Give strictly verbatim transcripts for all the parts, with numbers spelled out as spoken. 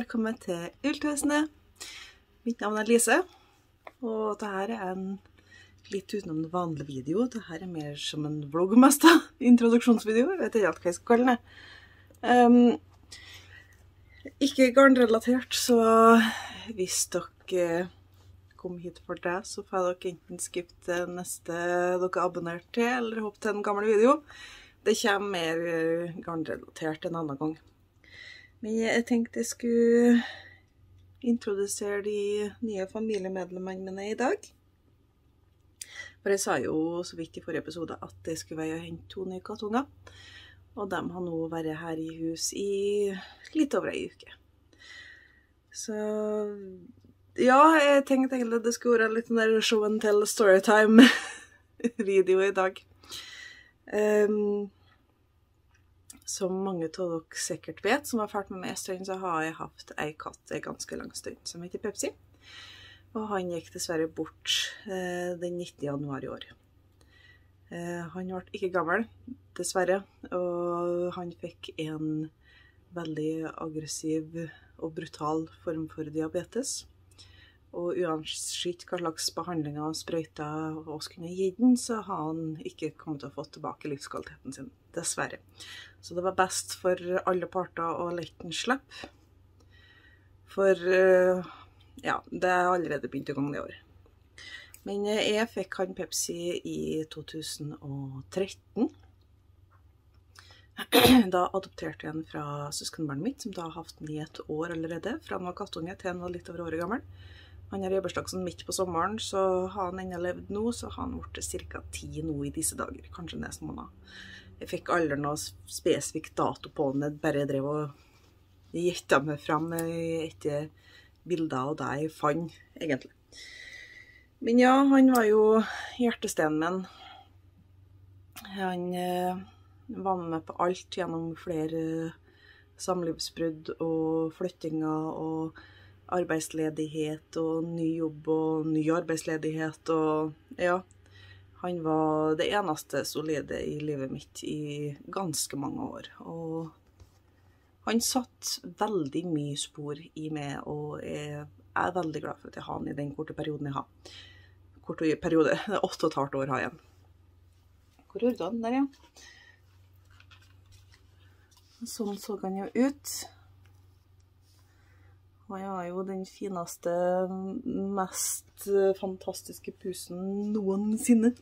velkommen til Yltvesenet. Mitt navn er Lise, og dette er en litt utenom den vanlige video. Dette er mer som en vlogg mest da, introduksjonsvideo. Jeg vet ikke helt hva jeg skal kalle den. Um, ikke garnrelatert, så hvis dere kom hit for det, så får dere enten skippe til neste dere abonnerer til, eller hoppe til en gammel video. Det kommer mer garnrelatert en annen gang. Men jeg tenkte jeg skulle introdusere de nye familiemedlemmene mine i dag. For jeg sa jo så vidt i forrige episode at jeg skulle være og hente to nye kattunger. Og de har nå vært her i hus i litt over en uke. Så ja, jeg tenkte egentlig at det skulle være litt den der show and tell storytime video i dag. Um, Som mange av dere sikkert vet, som har vært med meg en stund, så har jeg hatt en katt en ganske lang stund, som heter Pepsi. Og han gikk dessverre bort eh, den nittende januar i år. Eh, han ble ikke gammel, dessverre, og han fikk en veldig aggressiv og brutal form for diabetes. Og uansett hva slags behandlinger og sprøyter oss kunne gi den, så har han ikke kommet til å få tilbake livskvaliteten sin, dessverre. Så det var best for alle parter å lette den slippe. For ja, det er allerede begynt i gang det år. Men jeg fikk han Pepsi i to tusen og tretten. Da adopterte jeg han fra søskenbarnet mitt, som da har haft den i et år allerede, fra han var kattunge til han var litt over året gammel. Han er jobberstaksen midt på sommeren, så har han enda levd nå, så har han vært cirka ti nå i disse dager, kanskje neste måned. Jeg fikk aldri noe spesifikk dato på den, jeg bare drev og gjettet meg frem etter bilder av det jeg fant, egentlig. Men ja, han var jo hjertestenen min. Han eh, var med på alt gjennom flere samlivsbrudd og flyttinger og arbeidsledighet og ny jobb og ny arbeidsledighet og ja, han var det eneste solide i livet mitt i ganske mange år, og han satt veldig mye spor i meg, og jeg er veldig glad for at jeg har han i den korte perioden jeg har. Korte periode, åtte og et halvt år har jeg igjen. Hvor gjorde han der, ja? Sånn så han jo ut. Han var jo den fineste, mest fantastiske pusen noensinne.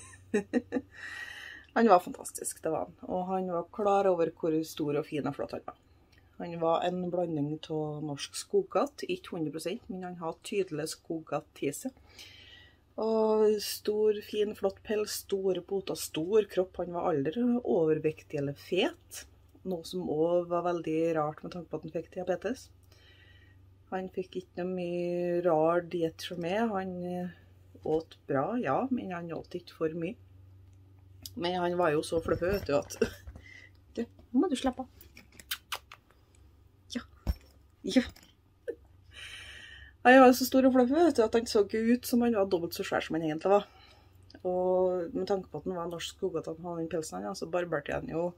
Han var fantastisk, det var han. Og han var klar over hvor stor og fin og flott han var. Han var en blanding av norsk skoggatt, ikke hundre prosent, men han hadde tydelig skoggatt i seg. Og stor, fin, flott pels, store poter, stor kropp. Han var aldri overvektig eller fet. Noe som også var veldig rart med tanke på at han fikk diabetes. Han fikk ikke noe mye rar diett for meg. Han åt bra, ja, men han åt ikke for mye. Men han var jo så fluffig, vet du, at du, nå må du slippe av. Ja, ja. Han var så stor og fluffig, vet du, at han så ikke ut som han var dobbelt så svær som han egentlig var. Og med tanke på at han var norsk skoggatt, han hadde den pelsen, ja, så barberte han jo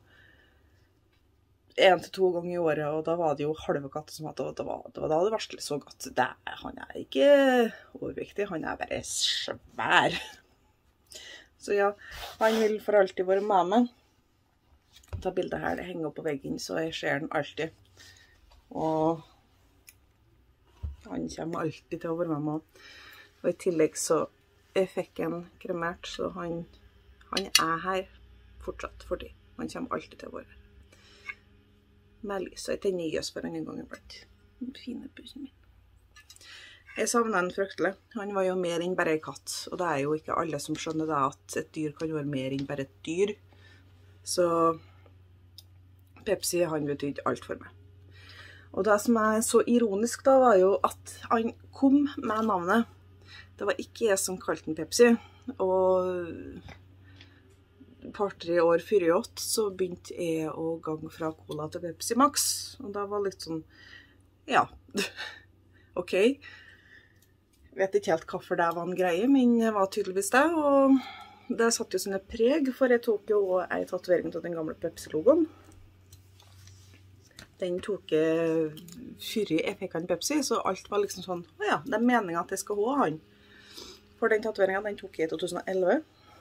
en til to ganger i året, og da var det jo halve katter som hadde, og det var, det var da det virkelig så godt. Det, han er ikke overviktig, han er bare svær. Så ja, han vil for alltid være med meg. Ta bildet her, det henger opp på veggen, så jeg ser den alltid. Og han kommer alltid til å være med meg. Og i tillegg så jeg fikk en kremert, så han, han er her fortsatt fordi han kommer alltid til å være her. Med lys, og jeg tenner jøs for en gang iblant. Den fine pusen min. Jeg savner han fryktelig. Han var jo mer enn bare en katt, og det er jo ikke alle som skjønner det at et dyr kan være mer enn bare et dyr. Så Pepsi, han betydde alt for meg. Og det som er så ironisk da, var jo at han kom med navnet. Det var ikke jeg som kalte den Pepsi, og et par-tre år før i åtte, så begynte jeg å gange fra Cola til Pepsi Max. Og det var litt sånn, ja, ok. Jeg vet ikke helt hvorfor det var en greie, men det var tydeligvis det. Og det satt jo sånne preg, for jeg tok jo en tatovering av den gamle Pepsi-logoen. den tok før jeg fikk han Pepsi, så alt var liksom sånn, å ja, det er meningen at jeg skal ha han. For den tatoveringen, den tok jeg i to tusen og elleve.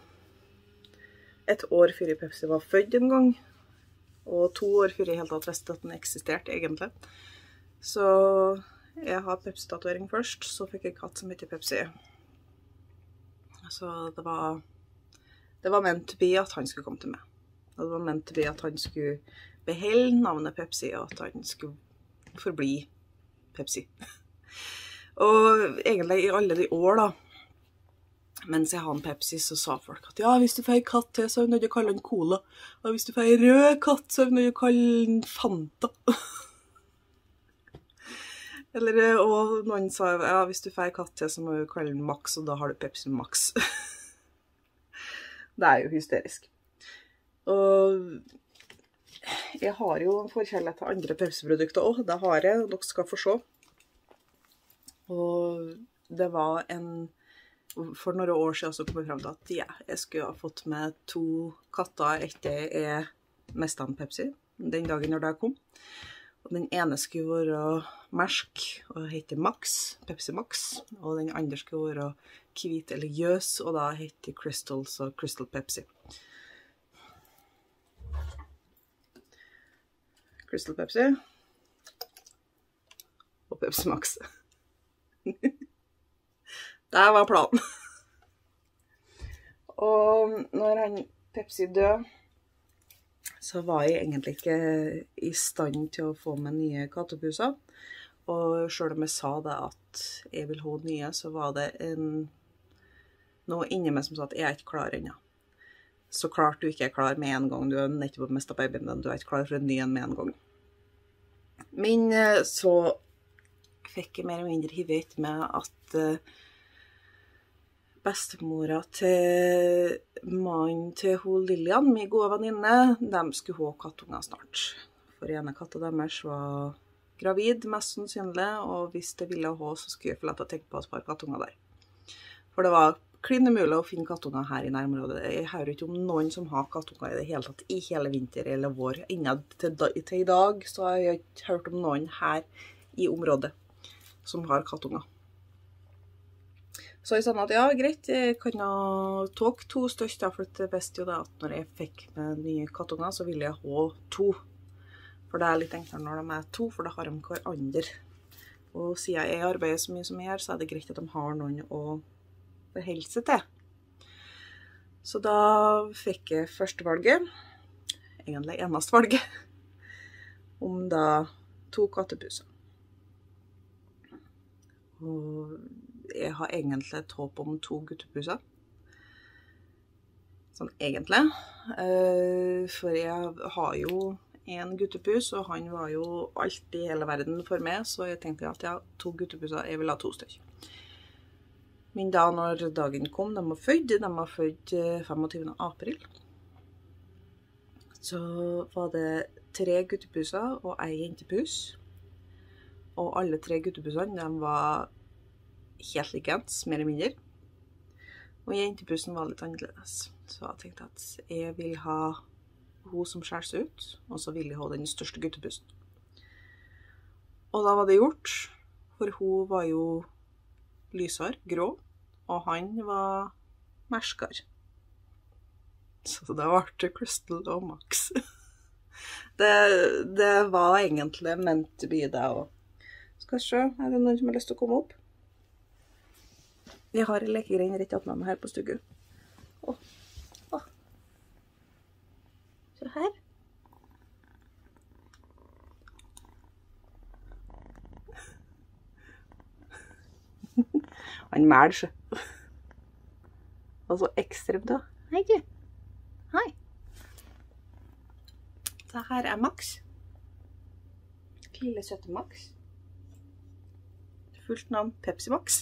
Et år før Pepsi var født en gang, og to år før jeg helt tatt visste at den eksisterte egentlig. Så jeg har Pepsi-tatovering først, så fikk jeg katt som heter Pepsi. Så det var, det var ment to be at han skulle komme til meg. Det var ment to be at han skulle beholde navnet Pepsi, og at han skulle forbli Pepsi. Og egentlig i alle de år da, mens jeg hadde en Pepsi, så sa folk at ja, hvis du får en katt til, så er vi nødt til å kalle den Cola. Og hvis du får en rød katt, så er vi nødt til å kalle den Fanta. Eller, og noen sa, ja, hvis du får en katt til, så må du kalle den Max, og da har du Pepsi Max. Det er jo hysterisk. Og jeg har jo en forkjærlighet til andre Pepsi-produkter også, det har jeg, og dere skal få se. Og det var en, for noen år siden så kom jeg frem til at ja, jeg skulle ha fått med to katter etter jeg mistet en Pepsi, den dagen når det kom. Og den ene skulle være mersk og hette Max, Pepsi Max, og den andre skulle være hvit eller gjøs, og da hette Crystals og Crystal Pepsi. Crystal Pepsi og Pepsi Max. Det var planen. Og når han Pepsi døde, så var jeg egentlig ikke i stand til å få med nye kattepuser. Og selv om jeg sa det at jeg vil ha nye, så var det en, noe inni meg som sa at jeg er ikke klar ennå. Så klart du ikke er klar med en gang. Du har nettopp mistet babyen din. Du er ikke klar for en ny en med en gang. Men så fikk jeg mer eller mindre hivet etter meg at bestemora til mannen til hun Lilian, min gode venninne, de skulle ha kattunger snart. For ene katta deres var gravid, mest sannsynlig, og hvis det ville ha, så skulle jeg få lett å tenke på å spare kattunger der. For det var klin umulig å finne kattunger her i nærområdet. Jeg hører ikke om noen som har kattunger i det hele tatt, i hele vinter eller vår. Innad til, til i dag så har jeg ikke hørt om noen her i området som har kattunger. Så jeg sa at ja, greit, jeg kan ha tog to største, for det visste jo det at når jeg fikk med nye kattunger, så ville jeg ha to. For det er litt enklere når de er to, for da har de hver andre. Og siden jeg arbeider så mye som jeg gjør, så er det greit at de har noen å forholde seg til. Så da fikk jeg første valget, egentlig eneste valget, om da to kattepuser. Og jeg har egentlig et håp om to guttepuser. Sånn egentlig. For jeg har jo en guttepus, og han var jo alt i hele verden for meg, så jeg tenkte at ja, to guttepuser, jeg vil ha to stykker. Men da når dagen kom, de var født, de var født femogtyvende april, så var det tre guttepuser og en jentepus. Og alle tre guttepusene, de var helt likens, mer eller mindre. Og jentepusen var litt annerledes. Så jeg tenkte at jeg vil ha hun som skjærer seg ut, og så vil jeg ha den største guttepusen. Og da var det gjort, for hun var jo lysere, grå, og han var merskere. Så det ble Crystal og Max. det, det var egentlig ment to be det også. Skal vi se, er det noen som har lyst til å komme opp? Jeg har en lekegrein rett opp med meg her på stugu. Åh, åh. Se her. Han mæler seg. Og så ekstremt da. Hei du. Hei. Så her er Max. Lille søtte Max. Fullt navn Pepsi Max.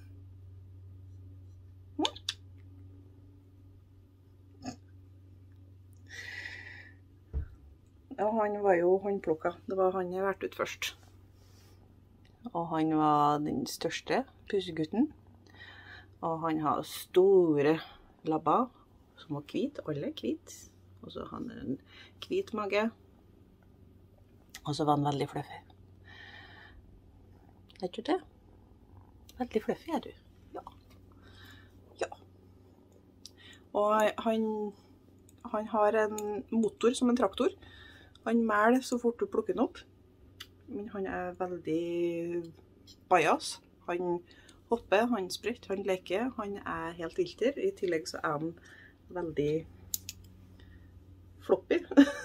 Og han var jo håndplukket. Det var han jeg vært ut først. Og han var den største pusegutten. Og han har store labber som var hvit, alle hvit. Og så har han en hvit mage. Og så var han veldig fluffy. Er du det? Veldig fluffy er du. Ja. Ja. Og han, han har en motor som en traktor. Han mæler så fort du plukker den opp. Men han er veldig bajas. Han hopper, han spretter, han leker. Han er helt ilter. I tillegg så er han veldig floppy.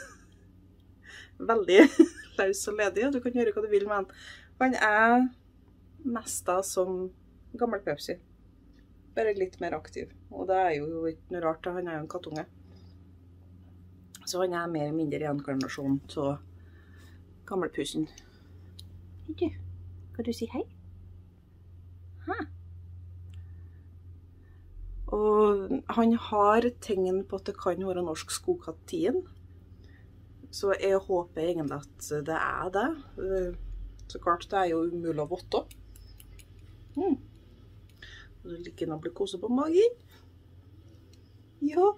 Veldig løs og ledig. Du kan gjøre hva du vil med han. Han er mest da som gammel Pepsi. Bare litt mer aktiv. Og det er jo ikke noe rart, han er jo en kattunge. Så han er mer eller mindre reinkarnasjon til gammelpusen. Hei du, kan du si hei? Hæ? Og han har tegn på at det kan være norsk skogkattien. Så jeg håper egentlig at det er det. Så klart, det er jo umulig å votte. Hmm. Og det ligger noe glukose på magen. Ja.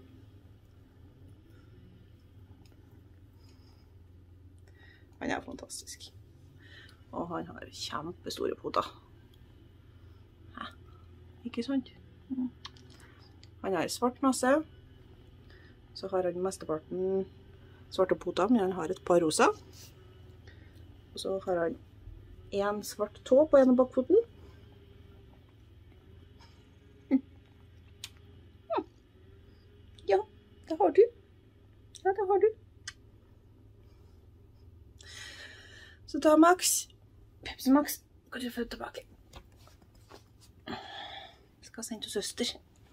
Han er fantastisk. Og han har kjempestore poter. Hæ? Ikke sant? Mm. Han har svart nase. Så har han mesteparten svarte poter, men han har et par rosa. Og så har han en svart tå på ene bakfoten. Mm. Mm. Ja, det har du. Ja, det har du. Så da, Max, Pepsi Max, kan du få tilbake. Jeg skal sende til søster.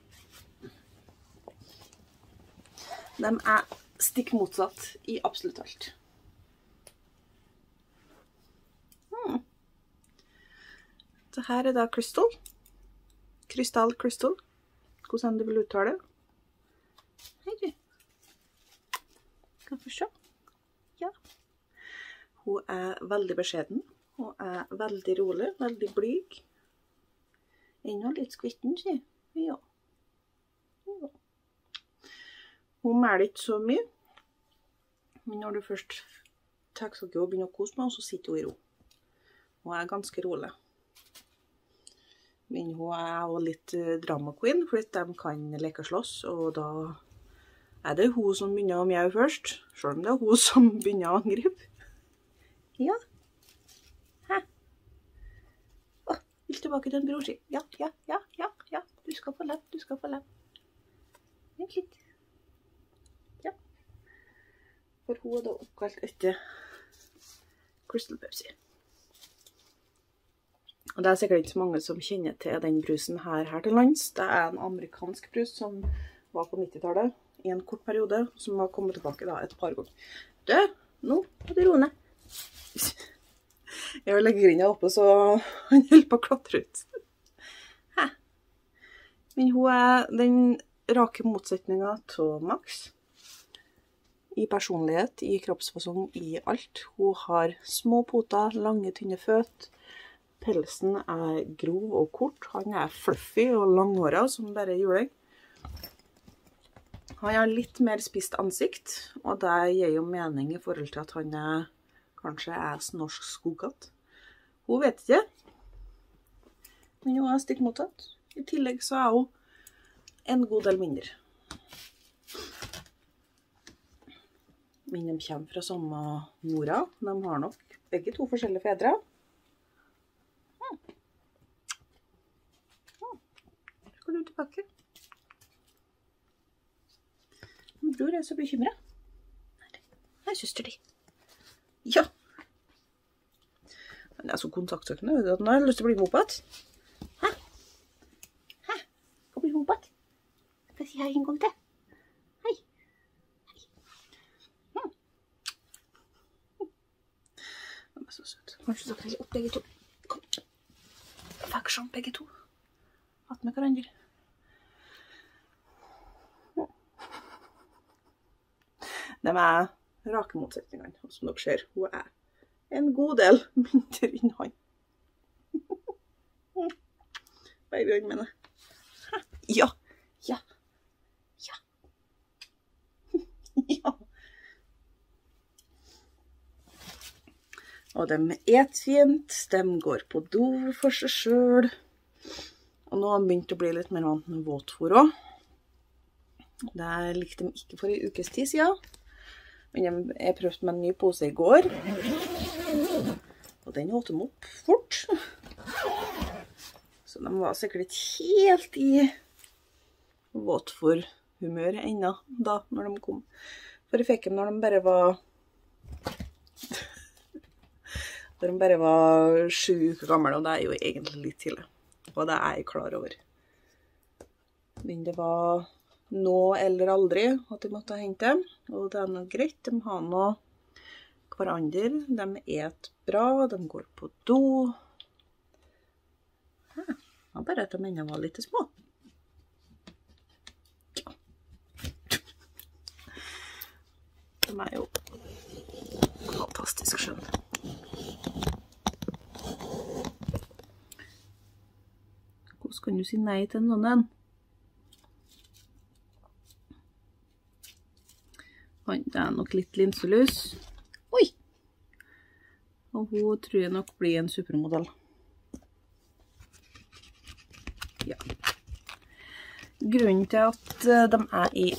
De er stikk motsatt i absolutt alt. Hmm. Så her er da Crystal. Krystall Crystal. Hvordan du vil uttale det. Hei du. Kan du se? Ja. Hun er veldig beskjeden. Hun er veldig rolig, veldig blyg. Ennå litt skvitten, sier ja. Ja. Hun mæler ikke så mye. Men når du først tar seg og begynner å kose med, så sitter hun i ro. Hun er ganske rolig. Men hun er også litt drama queen, fordi de kan leke og slåss, og da er det hun som begynner å mjau først, selv om det er hun som begynner å angripe. Ja. Hæ? Åh, vil tilbake til en bror, si. Ja, ja, ja, ja, ja. Du skal få lem, du skal få lem. Vent litt. Ja. For hun er da oppkalt etter Crystal Pepsi. Og det er sikkert ikke så mange som kjenner til den brusen her, her til lands. Det er en amerikansk brus som var på nittitallet i en kort periode, som har kommet tilbake da et par ganger. Du, nå må du roe ned. Jeg vil legge grinda oppe, så han holder på å klatre ut. Hæ? Men hun er den rake motsetningen til Max. I personlighet, i kroppsfasong, i alt. Hun har små poter, lange, tynne føt. Pelsen er grov og kort. Han er fluffy og langhåret, som bare juling. Han har litt mer spist ansikt, og det gir jo mening i forhold til at han er kanskje er norsk skogkatt. Hun vet ikke. Men hun er stikk mottatt. I tillegg så er hun en god del mindre. Men de kommer fra samme mora. De har nok begge to forskjellige fedre. Hmm. Hmm. Skal du tilbake? Min bror er så bekymret. Her er søster di. Ja. Han er så kontaktsøkende, vet du, at han har lyst til å bli med opp igjen. Hæ? Hæ? Skal bli med opp igjen? Skal jeg si hei en gang til? Hei. Hei. Hm. De er så søt. Kanskje så kan jeg opp begge to. Kom. Faksjon, begge to. Hatt med hverandre. De er rake motsetningene, og som dere ser, hun er en god del mindre enn han. Babyen mener. Ja, ja, ja, ja. Og de et fint, de går på do for seg selv. Og nå har de begynt å bli litt mer vant med våtfôr også. Det likte de ikke for en ukes tid siden. Men jeg prøvde med en ny pose i går. Og den åt de opp fort. Så de var sikkert ikke helt i våtfôr-humør ennå da, når de kom. For jeg fikk dem når de bare var... Når de bare var sju uker gamle, og det er jo egentlig litt tidlig. Og det er jeg klar over. Men det var nå eller aldri at de måtte hente dem. Og det er noe greit, de har noe hverandre. De et bra, de går på do. Ja, det var bare at de ennå var litt små. Ja. De er jo fantastisk skjønne. Hvordan kan du si nei til noen? Det er nok litt linselus. Oi! Og hun tror jeg nok blir en supermodell. Ja. Grunnen til at de er i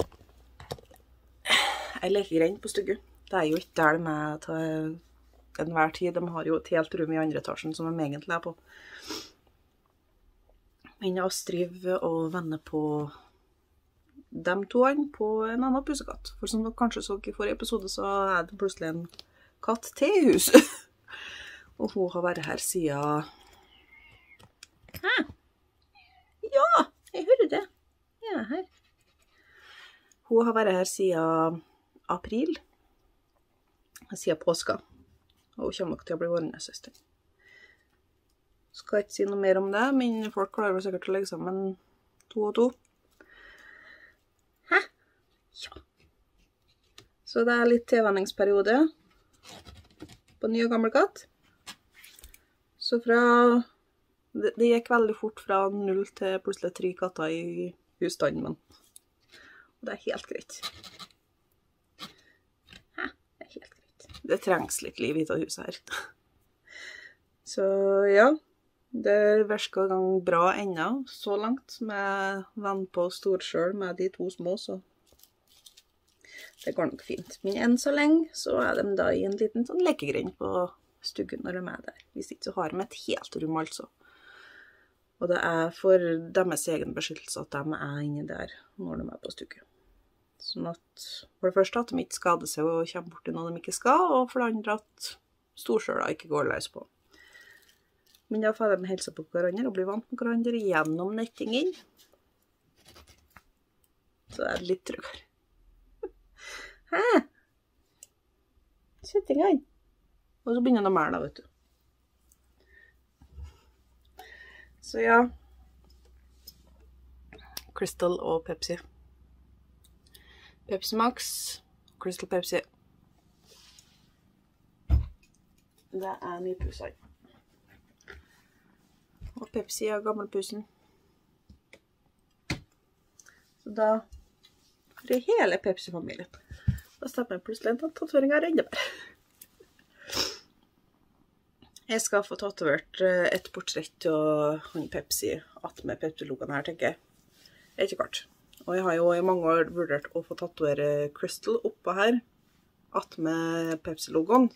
en lekegrind på stugget, det er jo ikke der de er til enhver tid. De har jo et helt rom i andre etasjen som de egentlig er på. Men Astrid og venner på dem toene på en annen pusekatt. For som dere kanskje så i forrige episode, så er det plutselig en katt til i huset. Og hun har vært her siden... Hæ? Ja, jeg hører det. Jeg er her. Hun har vært her siden april. Siden påska. Og hun kommer nok til å bli vårende søster. Skal ikke si noe mer om det, men folk klarer vel sikkert å legge sammen to og to. Hæ? Ja. Så det er litt tilvenningsperiode på ny og gammel katt. Så fra... Det, det gikk veldig fort fra null til plutselig tre katter i husstanden, men det er helt greit. Hæ? Det er helt greit. Det trengs litt liv i det huset her. Så ja. Det virker gang bra ennå, så langt, med venn på storsjøl med de to små, så det går nok fint. Men enn så lenge så er de da i en liten sånn lekegrind på stuggen når de er der. Hvis ikke så har de et helt rom altså. Og det er for deres egen beskyttelse at de er inne der når de er på stuggen. Sånn at for det første at de ikke skader seg og kommer bort til noe de ikke skal, og for det andre at storsjøla ikke går løs på. Men da får de helse på hverandre og bli vant med hverandre gjennom nettingen. Så det er litt tryggere. Hæ? Sett i gang. Og så begynner de mer da, vet du. Så ja. Crystal og Pepsi. Pepsi Max, Crystal Pepsi. Det er nypusene. Og Pepsi er gammelpusen. Så da er det hele Pepsi-familien. Da stemmer jeg plutselig en tatovering her enda mer. Jeg skal få tatovert et portrett av han Pepsi, at med Pepsi-logoen her, tenker jeg. Etter hvert. Og jeg har jo i mange år vurdert å få tatovere Crystal oppå her, at med Pepsi-logoen.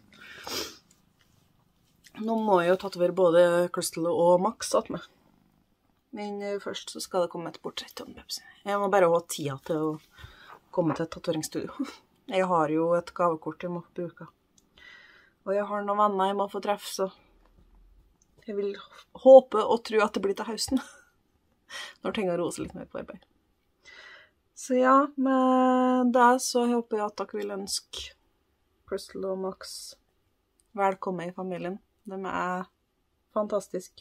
Nå må jeg jo tatovere både Crystal og Max at meg. Men først så skal det komme et portrett om Pepsi. Jeg må bare ha tida til å komme til et tatoveringsstudio. Jeg har jo et gavekort jeg må få bruke. Og jeg har noen venner jeg må få treffe, så jeg vil håpe og tro at det blir til høsten. Når ting har roet seg litt mer på arbeid. Så ja, med det så håper jeg at dere vil ønske Crystal og Max velkommen i familien. De er fantastiske.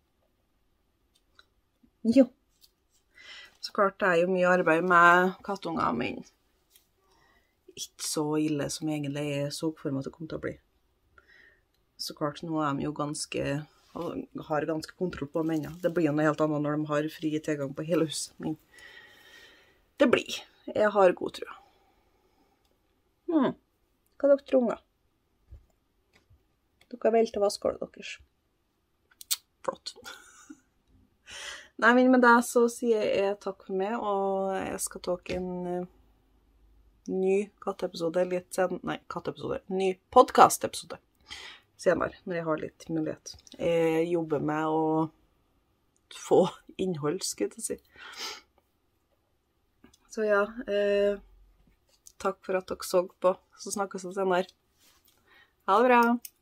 Jo. Så klart det er jo mye arbeid med kattunger, men ikke så ille som egentlig jeg så for meg at det kom til å bli. Så klart nå er de jo ganske, har ganske kontroll på dem ennå. Det blir jo noe helt annet når de har fri tilgang på hele huset, men det blir. Jeg har god tro. Hmm. Hva dere tror da? dere vel til vaskehålet deres. Flott. Nei, men med det så sier jeg takk for meg, og jeg skal ta en uh, ny katteepisode litt sen... Nei, katteepisode. Ny podcast-episode senere, når jeg har litt mulighet. Jeg jobber med å få innhold, skulle jeg si. Så ja, uh, takk for at dere så på, så snakkes vi senere. Ha det bra!